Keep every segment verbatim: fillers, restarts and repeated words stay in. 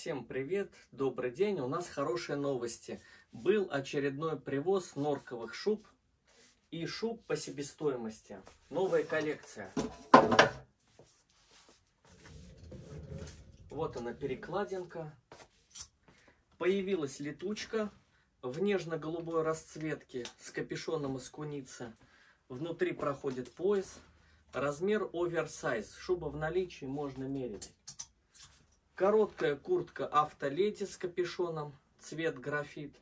Всем привет, добрый день. У нас хорошие новости. Был очередной привоз норковых шуб и шуб по себестоимости. Новая коллекция. Вот она, перекладинка. Появилась летучка в нежно-голубой расцветке с капюшоном из куницы. Внутри проходит пояс. Размер оверсайз. Шуба в наличии, можно мерить. Короткая куртка автоледи с капюшоном, цвет графит.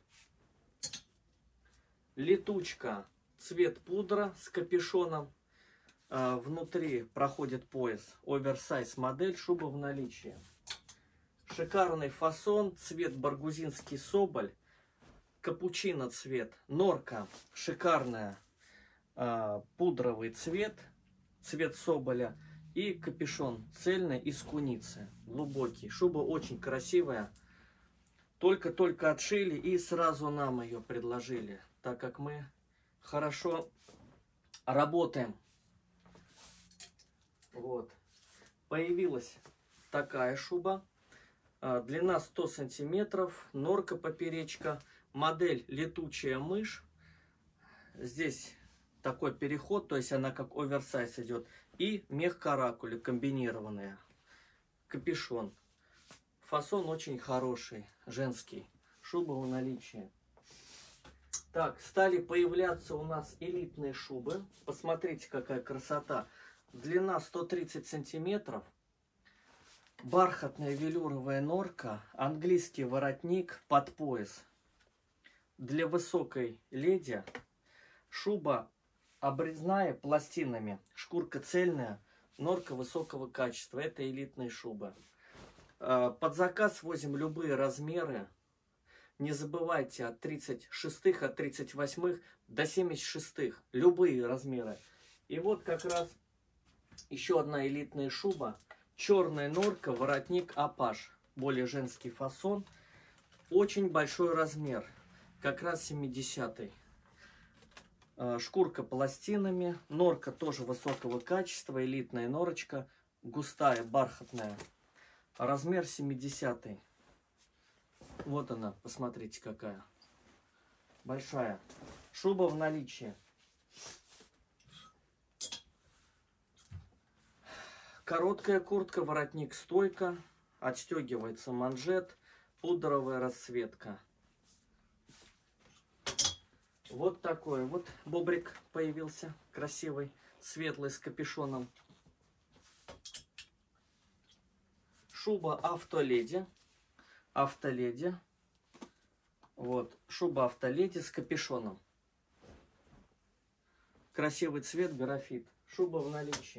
Летучка, цвет пудра с капюшоном. А, внутри проходит пояс, оверсайз модель, шуба в наличии. Шикарный фасон, цвет баргузинский соболь, капучино цвет, норка, шикарная, а, пудровый цвет, цвет соболя. И капюшон цельный из куницы, глубокий. Шуба очень красивая. Только-только отшили и сразу нам ее предложили, так как мы хорошо работаем. Вот. Появилась такая шуба. Длина сто сантиметров, норка поперечка. Модель летучая мышь. Здесь такой переход, то есть она как оверсайз идет. И мех каракули комбинированная. Капюшон. Фасон очень хороший, женский. Шуба в наличии. Так, стали появляться у нас элитные шубы. Посмотрите, какая красота. Длина сто тридцать сантиметров. Бархатная велюровая норка. Английский воротник под пояс. Для высокой леди. Шуба обрезная, пластинами, шкурка цельная, норка высокого качества. Это элитные шубы. Под заказ возим любые размеры. Не забывайте, от тридцати шестых, от тридцати восьмых до семидесяти шестых. Любые размеры. И вот как раз еще одна элитная шуба. Черная норка, воротник апаш. Более женский фасон. Очень большой размер. Как раз семидесятый. Шкурка пластинами, норка тоже высокого качества, элитная норочка, густая, бархатная, размер семидесятый. Вот она, посмотрите какая, большая. Шуба в наличии. Короткая куртка, воротник стойка, отстегивается манжет, пудровая расцветка. Вот такой вот бобрик появился, красивый, светлый, с капюшоном. Шуба автоледи. Автоледи. Вот, шуба автоледи с капюшоном. Красивый цвет, графит. Шуба в наличии.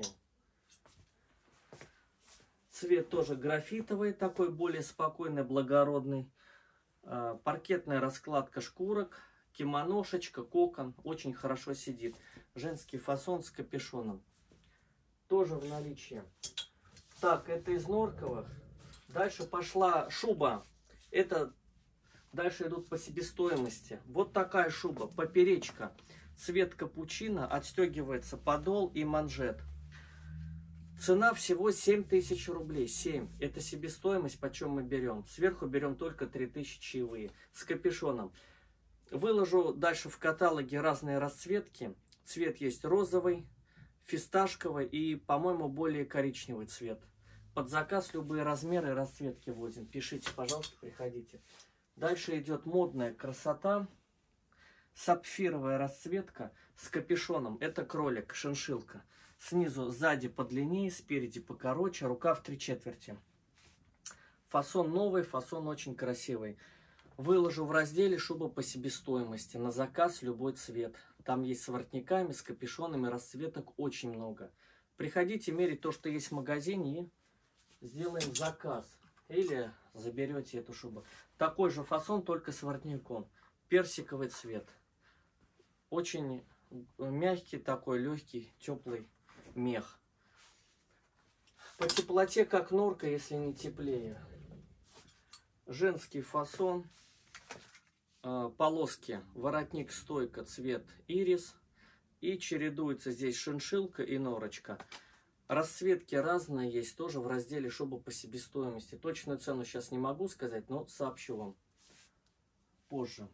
Цвет тоже графитовый, такой более спокойный, благородный. Паркетная раскладка шкурок. Кимоношечка, кокон, очень хорошо сидит. Женский фасон с капюшоном. Тоже в наличии. Так, это из норковых. Дальше пошла шуба. Это дальше идут по себестоимости. Вот такая шуба, поперечка. Цвет капучино, отстегивается подол и манжет. Цена всего семь тысяч рублей. семь. Это себестоимость, почем мы берем. Сверху берем только три тысячи чаевые. С капюшоном. Выложу дальше в каталоге разные расцветки. Цвет есть розовый, фисташковый и, по-моему, более коричневый цвет. Под заказ любые размеры и расцветки возим. Пишите, пожалуйста, приходите. Дальше идет модная красота. Сапфировая расцветка с капюшоном. Это кролик, шиншилка. Снизу, сзади подлиннее, спереди покороче, рукав три четверти. Фасон новый, фасон очень красивый. Выложу в разделе шуба по себестоимости. На заказ любой цвет. Там есть с воротниками, с капюшонами, расцветок очень много. Приходите мерить то, что есть в магазине, и сделаем заказ. Или заберете эту шубу. Такой же фасон, только с воротником. Персиковый цвет. Очень мягкий такой, легкий, теплый мех. По теплоте как норка, если не теплее. Женский фасон. Полоски, воротник стойка, цвет ирис. И чередуется здесь шиншилка и норочка. Расцветки разные есть, тоже в разделе шуба по себестоимости. Точную цену сейчас не могу сказать, но сообщу вам позже.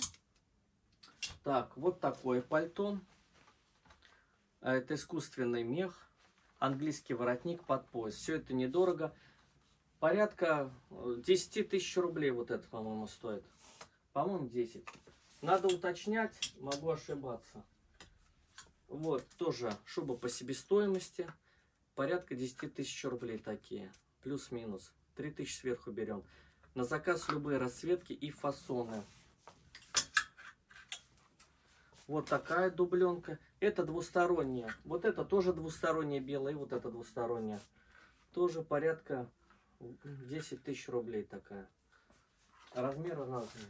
Так, вот такое пальто. Это искусственный мех, английский воротник под пояс. Все это недорого. Порядка десять тысяч рублей вот это, по-моему, стоит. По-моему, десять. Надо уточнять, могу ошибаться. Вот, тоже шуба по себестоимости. Порядка десять тысяч рублей такие. Плюс-минус. три тысячи сверху берем. На заказ любые расцветки и фасоны. Вот такая дубленка. Это двусторонняя. Вот это тоже двусторонняя белая. И вот это двусторонняя. Тоже порядка десять тысяч рублей такая. Размеры разные.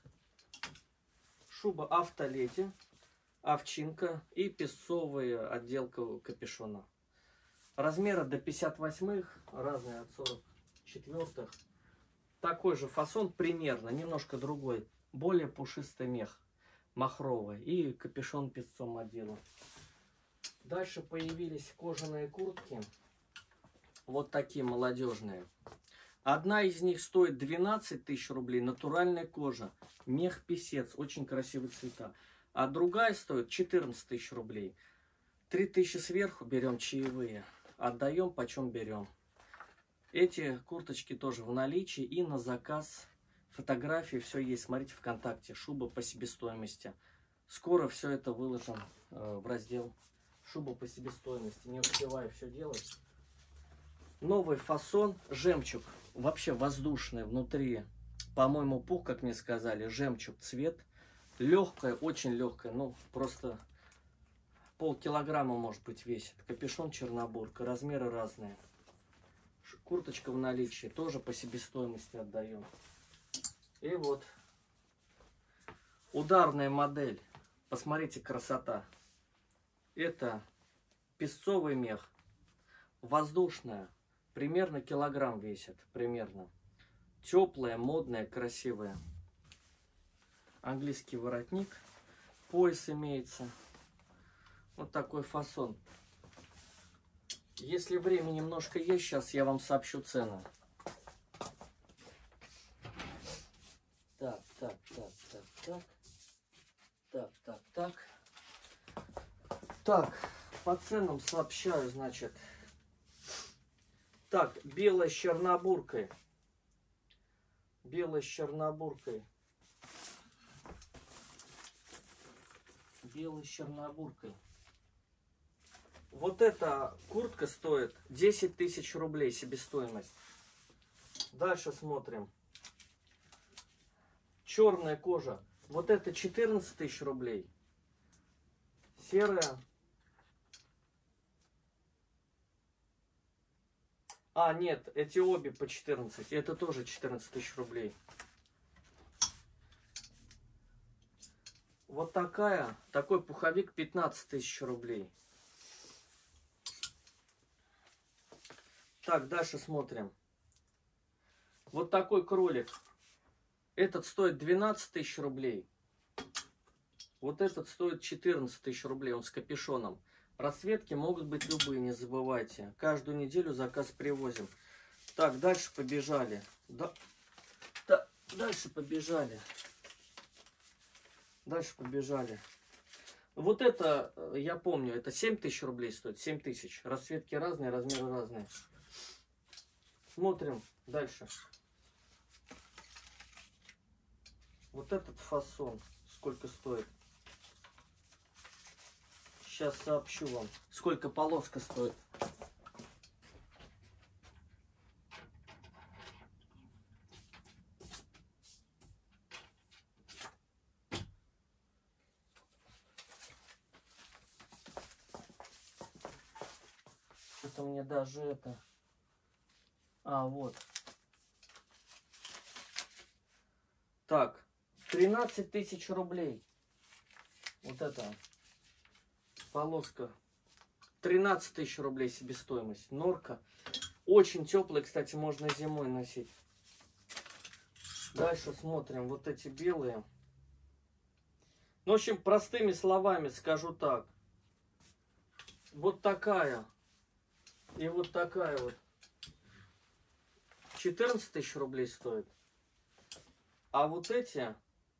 Шуба автоледи. Овчинка и песцовая отделка капюшона. Размеры до пятьдесят восьмых. Разные от сорок четвёртых. Такой же фасон примерно. Немножко другой. Более пушистый мех. Махровый. И капюшон песцом отделан. Дальше появились кожаные куртки. Вот такие молодежные. Одна из них стоит двенадцать тысяч рублей. Натуральная кожа. Мех песец. Очень красивые цвета. А другая стоит четырнадцать тысяч рублей. три тысячи сверху берем чаевые. Отдаем, почем берем. Эти курточки тоже в наличии. И на заказ фотографии все есть. Смотрите ВКонтакте. Шуба по себестоимости. Скоро все это выложим э, в раздел шуба по себестоимости. Не успеваю все делать. Новый фасон. Жемчуг. Вообще воздушный. Внутри, по-моему, пух, как мне сказали. Жемчуг цвет. Легкая, очень легкая. Ну, просто полкилограмма, может быть, весит. Капюшон чернобурка. Размеры разные. Курточка в наличии. Тоже по себестоимости отдаем. И вот. Ударная модель. Посмотрите, красота. Это песцовый мех. Воздушная. Примерно килограмм весит. Примерно. Теплая, модная, красивая. Английский воротник. Пояс имеется. Вот такой фасон. Если время немножко есть, сейчас я вам сообщу цену. Так, так, так, так, так. Так, так, так. Так, по ценам сообщаю, значит. Так, белая с чернобуркой. Белая с чернобуркой. Белый с чернобуркой. Вот эта куртка стоит десять тысяч рублей себестоимость. Дальше смотрим. Черная кожа. Вот это четырнадцать тысяч рублей. Серая. А, нет, эти обе по четырнадцать. Это тоже четырнадцать тысяч рублей. Вот такая, такой пуховик пятнадцать тысяч рублей. Так, дальше смотрим. Вот такой кролик. Этот стоит двенадцать тысяч рублей. Вот этот стоит четырнадцать тысяч рублей. Он с капюшоном. Расцветки могут быть любые, не забывайте. Каждую неделю заказ привозим. Так, дальше побежали. Да, да, дальше побежали. Дальше побежали. Вот это, я помню, это семь тысяч рублей стоит. семь тысяч. Расцветки разные, размеры разные. Смотрим дальше. Вот этот фасон. Сколько стоит? Сейчас сообщу вам. Сколько полоска стоит. Это мне даже это... А, вот. Так. тринадцать тысяч рублей. Вот это. Полоска. тринадцать тысяч рублей себестоимость. Норка. Очень теплая, кстати, можно зимой носить. Дальше смотрим. Вот эти белые. Ну, в общем, простыми словами скажу так. Вот такая И вот такая вот. четырнадцать тысяч рублей стоит. А вот эти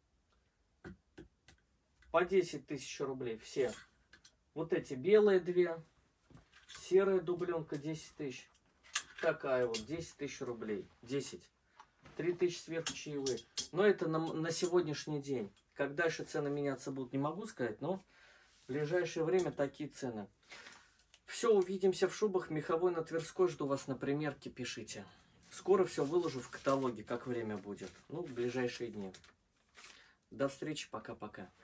по десять тысяч рублей все. Вот эти белые две. Серая дубленка десять тысяч. Такая вот десять тысяч рублей. десять. три тысячи сверху чаевые. Но это на, на сегодняшний день. Как дальше цены меняться будут, не могу сказать. Но в ближайшее время такие цены. Все, увидимся в шубах. Меховой на Тверской. Жду вас на примерке. Пишите. Скоро все выложу в каталоге, как время будет. Ну, в ближайшие дни. До встречи. Пока-пока.